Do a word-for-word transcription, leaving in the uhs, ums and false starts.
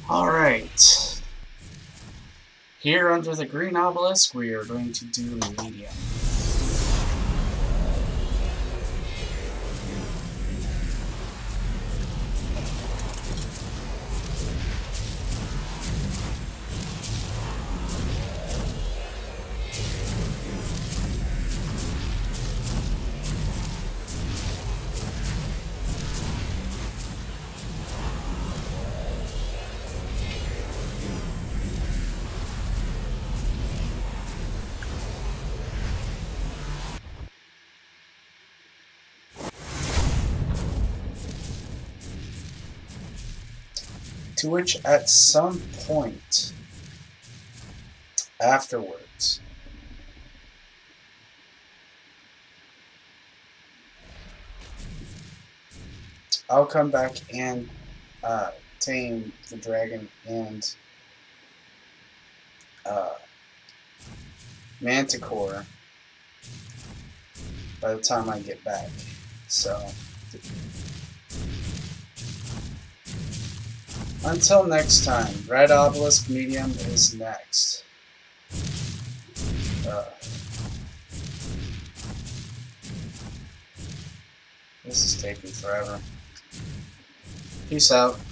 Alright. Here under the green obelisk, we are going to do medium. To which, at some point afterwards, I'll come back and uh, tame the dragon and uh, manticore by the time I get back. So, until next time, red obelisk medium is next. Uh, this is taking forever. Peace out.